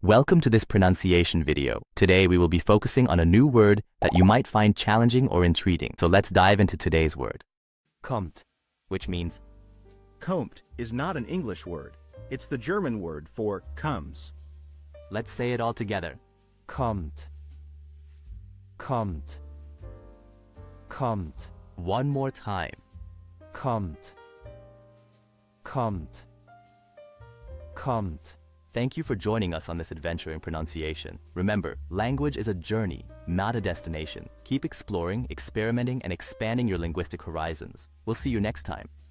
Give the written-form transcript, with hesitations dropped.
Welcome to this pronunciation video. Today we will be focusing on a new word that you might find challenging or intriguing. So let's dive into today's word. Kommt, which means Kommt is not an English word. It's the German word for comes. let's say it all together. Kommt, kommt, kommt, One more time. kommt, kommt, kommt. Thank you for joining us on this adventure in pronunciation. Remember, language is a journey, not a destination. Keep exploring, experimenting, and expanding your linguistic horizons. We'll see you next time.